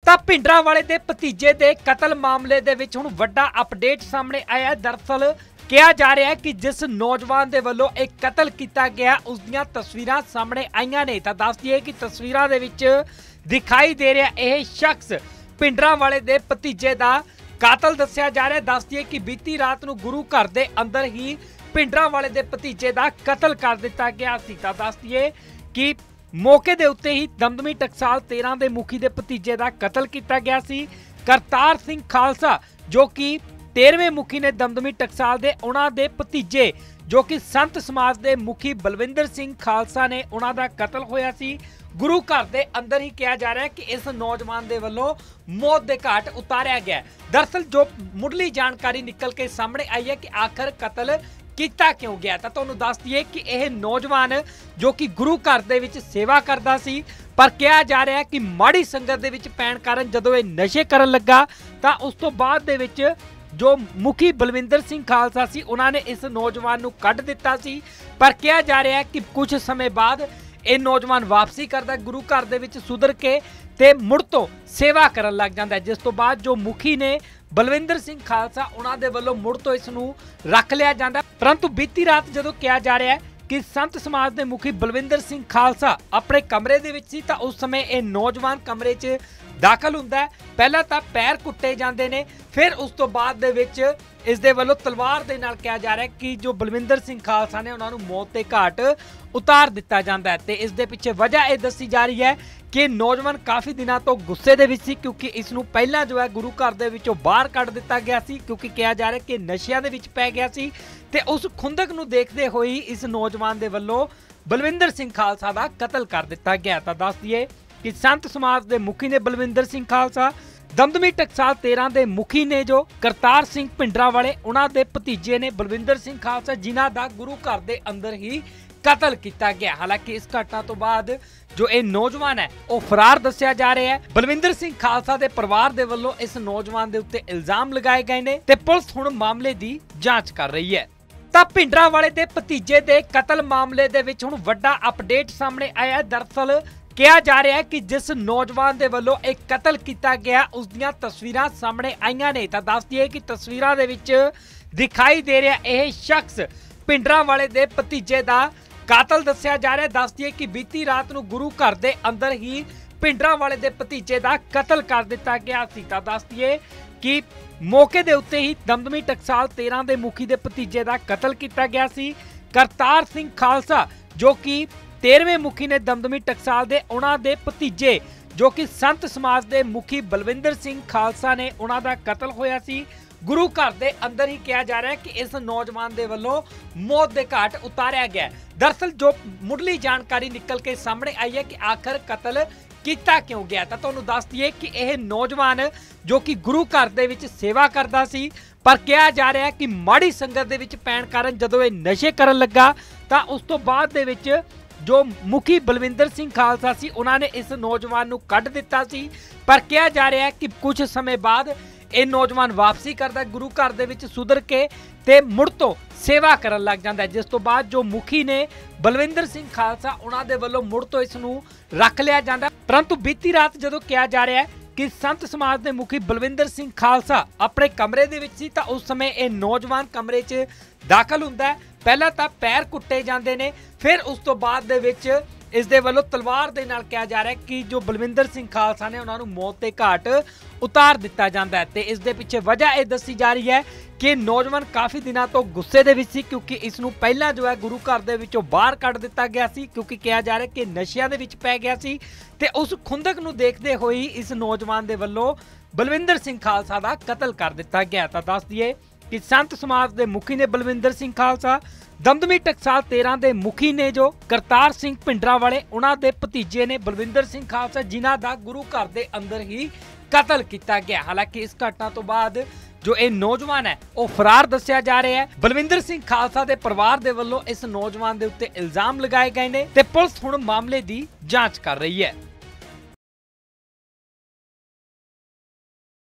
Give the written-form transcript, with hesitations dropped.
ਤਾਂ ਭਿੰਡਰਾਂਵਾਲੇ ਦੇ ਭਤੀਜੇ ਦੇ ਕਤਲ ਮਾਮਲੇ ਦੇ ਵਿੱਚ ਹੁਣ ਵੱਡਾ ਅਪਡੇਟ ਸਾਹਮਣੇ ਆਇਆ। ਦਰਅਸਲ ਕਿਹਾ ਜਾ ਰਿਹਾ ਹੈ ਕਿ ਜਿਸ ਨੌਜਵਾਨ ਦੇ ਵੱਲੋਂ ਇੱਕ ਕਤਲ ਕੀਤਾ ਗਿਆ ਉਸ ਦੀਆਂ ਤਸਵੀਰਾਂ ਸਾਹਮਣੇ ਆਈਆਂ ਨੇ। ਤਾਂ ਦੱਸ ਦਈਏ ਕਿ ਤਸਵੀਰਾਂ ਦੇ ਵਿੱਚ ਦਿਖਾਈ ਦੇ ਰਿਹਾ ਇਹ ਸ਼ਖਸ ਭਿੰਡਰਾਂਵਾਲੇ ਦੇ ਭਤੀਜੇ ਦਾ ਕਾਤਲ ਦੱਸਿਆ ਜਾ ਰਿਹਾ। ਦੱਸ ਦਈਏ ਕਿ ਬੀਤੀ ਰਾਤ ਨੂੰ ਗੁਰੂ ਘਰ ਦੇ ਅੰਦਰ ਹੀ ਭਿੰਡਰਾਂਵਾਲੇ ਦੇ ਭਤੀਜੇ ਦਾ ਕਤਲ ਕਰ ਦਿੱਤਾ ਗਿਆ ਸੀ। ਤਾਂ ਦੱਸ ਦਈਏ ਕਿ ਮੌਕੇ ਦੇ ਉੱਤੇ ਹੀ ਦਮਦਮੀ ਟਕਸਾਲ 13 ਦੇ ਮੁਖੀ ਦੇ ਭਤੀਜੇ ਦਾ ਕਤਲ ਕੀਤਾ ਗਿਆ ਸੀ। ਕਰਤਾਰ ਸਿੰਘ ਖਾਲਸਾ ਜੋ ਕਿ 13ਵੇਂ ਮੁਖੀ ਨੇ ਦਮਦਮੀ ਟਕਸਾਲ ਦੇ, ਉਹਨਾਂ ਦੇ ਭਤੀਜੇ ਜੋ ਕਿ ਸੰਤ ਸਮਾਜ ਦੇ ਮੁਖੀ ਬਲਵਿੰਦਰ ਸਿੰਘ ਖਾਲਸਾ ਨੇ, ਉਹਨਾਂ ਦਾ ਕਤਲ ਹੋਇਆ ਸੀ ਗੁਰੂ ਘਰ ਦੇ ਅੰਦਰ ਹੀ। ਕਿਹਾ ਜਾ ਰਿਹਾ ਹੈ ਕਿ ਇਸ ਨੌਜਵਾਨ ਦੇ ਵੱਲੋਂ ਮੌਤ ਦੇ ਘਾਟ ਉਤਾਰਿਆ ਗਿਆ। ਦਰਅਸਲ ਜੋ ਮੁੱਢਲੀ ਜਾਣਕਾਰੀ ਨਿਕਲ ਕੇ ਸਾਹਮਣੇ ਆਈ ਹੈ ਕਿ ਆਖਰ ਕਤਲ ਕੀਤਾ ਕਿਉਂ ਗਿਆ, ਤਾਂ ਤੁਹਾਨੂੰ ਦੱਸ ਦਈਏ ਕਿ ਇਹ ਨੌਜਵਾਨ ਜੋ ਕਿ ਗੁਰੂ ਘਰ ਦੇ ਵਿੱਚ ਸੇਵਾ ਕਰਦਾ ਸੀ, ਪਰ ਕਿਹਾ ਜਾ ਰਿਹਾ ਹੈ ਕਿ ਮਾੜੀ ਸੰਗਤ ਦੇ ਵਿੱਚ ਪੈਣ ਕਾਰਨ ਜਦੋਂ ਇਹ ਨਸ਼ੇ ਕਰਨ ਲੱਗਾ ਤਾਂ ਉਸ ਤੋਂ ਬਾਅਦ ਦੇ ਵਿੱਚ ਜੋ ਮੁਖੀ ਬਲਵਿੰਦਰ ਸਿੰਘ ਖਾਲਸਾ ਸੀ ਉਹਨਾਂ ਨੇ ਇਸ ਨੌਜਵਾਨ ਨੂੰ ਕੱਢ ਦਿੱਤਾ ਸੀ। ਪਰ ਕਿਹਾ ਜਾ ਰਿਹਾ ਹੈ ਕਿ ਕੁਝ ਸਮੇਂ ਬਾਅਦ ਇਹ ਨੌਜਵਾਨ ਵਾਪਸੀ ਕਰਦਾ ਗੁਰੂ ਘਰ ਦੇ ਵਿੱਚ ਸੁਧਰ ਕੇ ਤੇ ਮੁੜ ਤੋਂ ਸੇਵਾ ਕਰਨ ਲੱਗ ਜਾਂਦਾ, ਜਿਸ ਤੋਂ ਬਾਅਦ ਜੋ ਮੁਖੀ ਨੇ ਬਲਵਿੰਦਰ ਸਿੰਘ ਖਾਲਸਾ ਉਹਨਾਂ ਦੇ ਵੱਲੋਂ ਮੁੜ ਤੋਂ ਇਸ ਨੂੰ ਰੱਖ ਲਿਆ ਜਾਂਦਾ। ਪਰੰਤੂ ਬੀਤੀ ਰਾਤ ਜਦੋਂ ਕਿਹਾ ਜਾ ਰਿਹਾ ਹੈ ਕਿ ਸੰਤ ਸਮਾਜ ਦੇ ਮੁਖੀ ਬਲਵਿੰਦਰ ਸਿੰਘ ਖਾਲਸਾ ਆਪਣੇ ਕਮਰੇ ਦੇ ਵਿੱਚ ਸੀ ਤਾਂ ਉਸ ਸਮੇਂ ਇਹ ਨੌਜਵਾਨ ਕਮਰੇ 'ਚ ਦਾਖਲ ਹੁੰਦਾ ਹੈ। ਪਹਿਲਾਂ ਤਾਂ ਪੈਰ ਕੁੱਟੇ ਜਾਂਦੇ ਨੇ, ਫਿਰ ਉਸ ਤੋਂ ਬਾਅਦ ਦੇ ਵਿੱਚ ਇਸ ਦੇ ਵੱਲੋਂ ਤਲਵਾਰ ਦੇ ਨਾਲ ਕਿਹਾ ਜਾ ਰਿਹਾ ਕਿ ਜੋ ਬਲਵਿੰਦਰ ਸਿੰਘ ਖਾਲਸਾ ਨੇ ਉਹਨਾਂ ਨੂੰ ਮੌਤ ਦੇ ਘਾਟ ਉਤਾਰ ਦਿੱਤਾ ਜਾਂਦਾ ਹੈ। ਤੇ ਇਸ ਦੇ ਪਿੱਛੇ ਵਜ੍ਹਾ ਇਹ ਦੱਸੀ ਜਾ ਰਹੀ ਹੈ ਕਿ ਨੌਜਵਾਨ ਕਾਫੀ ਦਿਨਾਂ ਤੋਂ ਗੁੱਸੇ ਦੇ ਵਿੱਚ ਸੀ, ਕਿਉਂਕਿ ਇਸ ਨੂੰ ਪਹਿਲਾਂ ਜੋ ਹੈ ਗੁਰੂ ਘਰ ਦੇ ਵਿੱਚੋਂ ਬਾਹਰ ਕੱਢ ਦਿੱਤਾ ਗਿਆ ਸੀ, ਕਿਉਂਕਿ ਕਿਹਾ ਜਾ ਰਿਹਾ ਕਿ ਨਸ਼ਿਆਂ ਦੇ ਵਿੱਚ ਪੈ ਗਿਆ ਸੀ। ਤੇ ਉਸ ਖੁੰਦਕ ਨੂੰ ਦੇਖਦੇ ਹੋਏ ਇਸ ਨੌਜਵਾਨ ਦੇ ਵੱਲੋਂ ਬਲਵਿੰਦਰ ਸਿੰਘ ਖਾਲਸਾ ਦਾ ਕਤਲ ਕਰ ਦਿੱਤਾ ਗਿਆ। ਤਾਂ ਦੱਸ ਦਈਏ ਕਿ ਸੰਤ ਸਮਾਜ ਦੇ ਮੁਖੀ ਨੇ ਬਲਵਿੰਦਰ ਸਿੰਘ ਖਾਲਸਾ, ਦਮਦਮੀ ਟਕਸਾਲ 13 ਦੇ ਮੁਖੀ ਨੇ ਜੋ ਕਰਤਾਰ ਸਿੰਘ ਭਿੰਡਰਾਂਵਾਲੇ, ਉਹਨਾਂ ਦੇ ਭਤੀਜੇ ਨੇ ਬਲਵਿੰਦਰ ਸਿੰਘ ਖਾਲਸਾ, ਜਿਨ੍ਹਾਂ ਦਾ ਗੁਰੂ ਘਰ ਦੇ ਅੰਦਰ ਹੀ ਕਤਲ ਕੀਤਾ ਗਿਆ। ਹਾਲਾਂਕਿ ਇਸ ਘਟਨਾ ਤੋਂ ਬਾਅਦ ਜੋ ਇਹ ਨੌਜਵਾਨ ਹੈ ਉਹ ਫਰਾਰ ਦੱਸਿਆ ਜਾ ਰਿਹਾ ਹੈ। ਬਲਵਿੰਦਰ ਸਿੰਘ ਖਾਲਸਾ ਦੇ ਪਰਿਵਾਰ ਦੇ ਵੱਲੋਂ ਇਸ ਨੌਜਵਾਨ ਦੇ ਉੱਤੇ ਇਲਜ਼ਾਮ ਲਗਾਏ ਗਏ ਨੇ ਤੇ ਪੁਲਿਸ ਹੁਣ ਮਾਮਲੇ ਦੀ ਜਾਂਚ ਕਰ ਰਹੀ ਹੈ। ਤਾਂ ਭਿੰਡਰਾਂਵਾਲੇ ਦੇ ਭਤੀਜੇ ਦੇ ਕਤਲ ਮਾਮਲੇ ਦੇ ਵਿੱਚ ਹੁਣ ਵੱਡਾ ਅਪਡੇਟ ਸਾਹਮਣੇ ਆਇਆ। ਦਰਅਸਲ ਕਿਹਾ ਜਾ ਰਿਹਾ ਹੈ ਕਿ ਜਿਸ ਨੌਜਵਾਨ ਦੇ ਵੱਲੋਂ ਇੱਕ ਕਤਲ ਕੀਤਾ ਗਿਆ ਉਸ ਦੀਆਂ ਤਸਵੀਰਾਂ ਸਾਹਮਣੇ ਆਈਆਂ ਨੇ। ਤਾਂ ਦੱਸ ਦਈਏ ਕਿ ਤਸਵੀਰਾਂ ਦੇ ਵਿੱਚ ਦਿਖਾਈ ਦੇ ਰਿਹਾ ਇਹ ਸ਼ਖਸ ਭਿੰਡਰਾਂਵਾਲੇ ਦੇ ਭਤੀਜੇ ਦਾ ਕਾਤਲ ਦੱਸਿਆ ਜਾ ਰਿਹਾ। ਦੱਸ ਦਈਏ ਕਿ ਬੀਤੀ ਰਾਤ ਨੂੰ ਗੁਰੂ ਘਰ ਦੇ ਅੰਦਰ ਹੀ ਭਿੰਡਰਾਂਵਾਲੇ ਦੇ ਭਤੀਜੇ ਦਾ ਕਤਲ ਕਰ ਦਿੱਤਾ ਗਿਆ ਸੀ। ਤਾਂ ਦੱਸ ਦਈਏ ਕਿ ਮੌਕੇ ਦੇ ਉੱਤੇ ਹੀ ਦਮਦਮੀ ਟਕਸਾਲ 13 ਦੇ ਮੁਖੀ ਦੇ ਭਤੀਜੇ ਦਾ ਕਤਲ ਕੀਤਾ ਗਿਆ ਸੀ। ਕਰਤਾਰ ਸਿੰਘ ਖਾਲਸਾ ਜੋ ਕਿ 13ਵੇਂ ਮੁਖੀ ਨੇ ਦਮਦਮੀ ਟਕਸਾਲ ਦੇ, ਉਹਨਾਂ ਦੇ ਭਤੀਜੇ ਜੋ ਕਿ ਸੰਤ ਸਮਾਜ ਦੇ ਮੁਖੀ ਬਲਵਿੰਦਰ ਸਿੰਘ ਖਾਲਸਾ ਨੇ, ਉਹਨਾਂ ਦਾ ਕਤਲ ਹੋਇਆ ਸੀ ਗੁਰੂ ਘਰ ਦੇ ਅੰਦਰ ਹੀ। ਕਿਹਾ ਜਾ ਰਿਹਾ ਹੈ ਕਿ ਇਸ ਨੌਜਵਾਨ ਦੇ ਵੱਲੋਂ ਮੌਤ ਦੇ ਘਾਟ ਉਤਾਰਿਆ ਗਿਆ। ਦਰਅਸਲ ਜੋ ਮੁੱਢਲੀ ਜਾਣਕਾਰੀ ਨਿਕਲ ਕੇ ਸਾਹਮਣੇ ਆਈ ਹੈ ਕਿ ਆਖਰ ਕਤਲ ਕੀਤਾ ਕਿਉਂ ਗਿਆ, ਤਾਂ ਤੁਹਾਨੂੰ ਦੱਸ ਦਈਏ ਕਿ ਇਹ ਨੌਜਵਾਨ ਜੋ ਕਿ ਗੁਰੂ ਘਰ ਦੇ ਵਿੱਚ ਸੇਵਾ ਕਰਦਾ ਸੀ, ਪਰ ਕਿਹਾ ਜਾ ਰਿਹਾ ਹੈ ਕਿ ਮਾੜੀ ਸੰਗਤ ਦੇ ਵਿੱਚ ਪੈਣ ਕਾਰਨ ਜਦੋਂ ਇਹ ਨਸ਼ੇ ਕਰਨ ਲੱਗਾ ਤਾਂ ਉਸ ਤੋਂ ਬਾਅਦ ਦੇ ਵਿੱਚ ਜੋ ਮੁਖੀ ਬਲਵਿੰਦਰ ਸਿੰਘ ਖਾਲਸਾ ਸੀ ਉਹਨਾਂ ਨੇ ਇਸ ਨੌਜਵਾਨ ਨੂੰ ਕੱਢ ਦਿੱਤਾ ਸੀ। ਪਰ ਕਿਹਾ ਜਾ ਰਿਹਾ ਹੈ ਕਿ ਕੁਝ ਸਮੇਂ ਬਾਅਦ ਇਹ ਨੌਜਵਾਨ ਵਾਪਸੀ ਕਰਦਾ ਗੁਰੂ ਘਰ ਦੇ ਵਿੱਚ ਸੁਧਰ ਕੇ ਤੇ ਮੁੜ ਤੋਂ ਸੇਵਾ ਕਰਨ ਲੱਗ ਜਾਂਦਾ, ਜਿਸ ਤੋਂ ਬਾਅਦ ਜੋ ਮੁਖੀ ਨੇ ਬਲਵਿੰਦਰ ਸਿੰਘ ਖਾਲਸਾ ਉਹਨਾਂ ਦੇ ਵੱਲੋਂ ਮੁੜ ਤੋਂ ਇਸ ਨੂੰ ਰੱਖ ਲਿਆ ਜਾਂਦਾ। ਪਰੰਤੂ ਬੀਤੀ ਰਾਤ ਜਦੋਂ ਕਿਹਾ ਜਾ ਰਿਹਾ ਹੈ ਕਿ ਸੰਤ ਸਮਾਜ ਦੇ ਮੁਖੀ ਬਲਵਿੰਦਰ ਸਿੰਘ ਖਾਲਸਾ ਆਪਣੇ ਕਮਰੇ ਦੇ ਵਿੱਚ ਸੀ ਤਾਂ ਉਸ ਸਮੇਂ ਇਹ ਨੌਜਵਾਨ ਕਮਰੇ 'ਚ ਦਾਖਲ ਹੁੰਦਾ ਹੈ। ਪਹਿਲਾਂ ਤਾਂ ਪੈਰ ਕੁੱਟੇ ਜਾਂਦੇ ਨੇ, ਫਿਰ ਉਸ ਤੋਂ ਬਾਅਦ ਦੇ ਵਿੱਚ ਇਸ ਦੇ ਵੱਲੋਂ ਤਲਵਾਰ ਦੇ ਨਾਲ ਕਿਹਾ ਜਾ ਰਿਹਾ ਕਿ ਜੋ ਬਲਵਿੰਦਰ ਸਿੰਘ ਖਾਲਸਾ ਨੇ ਉਹਨਾਂ ਨੂੰ ਮੌਤ ਦੇ ਘਾਟ ਉਤਾਰ ਦਿੱਤਾ ਜਾਂਦਾ ਹੈ। ਤੇ ਇਸ ਦੇ ਪਿੱਛੇ ਵਜ੍ਹਾ ਇਹ ਦੱਸੀ ਜਾ ਰਹੀ ਹੈ ਕਿ ਨੌਜਵਾਨ ਕਾਫੀ ਦਿਨਾਂ ਤੋਂ ਗੁੱਸੇ ਦੇ ਵਿੱਚ ਸੀ, ਕਿਉਂਕਿ ਇਸ ਨੂੰ ਪਹਿਲਾਂ ਜੋ ਹੈ ਗੁਰੂ ਘਰ ਦੇ ਵਿੱਚੋਂ ਬਾਹਰ ਕੱਢ ਦਿੱਤਾ ਗਿਆ ਸੀ, ਕਿਉਂਕਿ ਕਿਹਾ ਜਾ ਰਿਹਾ ਕਿ ਨਸ਼ਿਆਂ ਦੇ ਵਿੱਚ ਪੈ ਗਿਆ ਸੀ। ਤੇ ਉਸ ਖੁੰਦਕ ਨੂੰ ਦੇਖਦੇ ਹੋਏ ਇਸ ਨੌਜਵਾਨ ਦੇ ਵੱਲੋਂ ਬਲਵਿੰਦਰ ਸਿੰਘ ਖਾਲਸਾ ਦਾ ਕਤਲ ਕਰ ਦਿੱਤਾ ਗਿਆ। ਤਾਂ ਦੱਸ ਦਈਏ ਕਿ ਸੰਤ ਸਮਾਜ ਦੇ ਮੁਖੀ ਨੇ ਬਲਵਿੰਦਰ ਸਿੰਘ ਖਾਲਸਾ, ਦਮਦਮੀ ਟਕਸਾਲ 13 ਦੇ ਮੁਖੀ ਨੇ ਜੋ ਕਰਤਾਰ ਸਿੰਘ ਭਿੰਡਰਾਂਵਾਲੇ, ਉਹਨਾਂ ਦੇ ਭਤੀਜੇ ਨੇ ਬਲਵਿੰਦਰ ਸਿੰਘ ਖਾਲਸਾ, ਜਿਨ੍ਹਾਂ ਦਾ ਗੁਰੂ ਘਰ ਦੇ ਅੰਦਰ ਹੀ ਕਤਲ ਕੀਤਾ ਗਿਆ। ਹਾਲਾਂਕਿ ਇਸ ਘਟਨਾ ਤੋਂ ਬਾਅਦ ਜੋ ਇਹ ਨੌਜਵਾਨ ਹੈ ਉਹ ਫਰਾਰ ਦੱਸਿਆ ਜਾ ਰਿਹਾ ਹੈ। ਬਲਵਿੰਦਰ ਸਿੰਘ ਖਾਲਸਾ ਦੇ ਪਰਿਵਾਰ ਦੇ ਵੱਲੋਂ ਇਸ ਨੌਜਵਾਨ ਦੇ ਉੱਤੇ ਇਲਜ਼ਾਮ ਲਗਾਏ ਗਏ ਨੇ ਤੇ ਪੁਲਿਸ ਹੁਣ ਮਾਮਲੇ ਦੀ ਜਾਂਚ ਕਰ ਰਹੀ ਹੈ।